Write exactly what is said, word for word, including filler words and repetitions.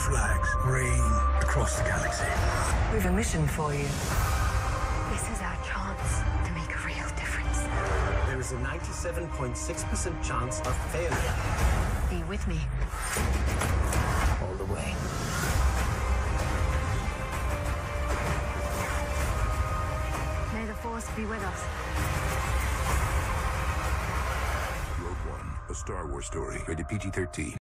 flags reign across the galaxy. We have a mission for you. This is our chance to make a real difference. There is a ninety-seven point six percent chance of failure. Be with me. All the way. May the Force be with us. Rogue One, a Star Wars story, rated P G thirteen.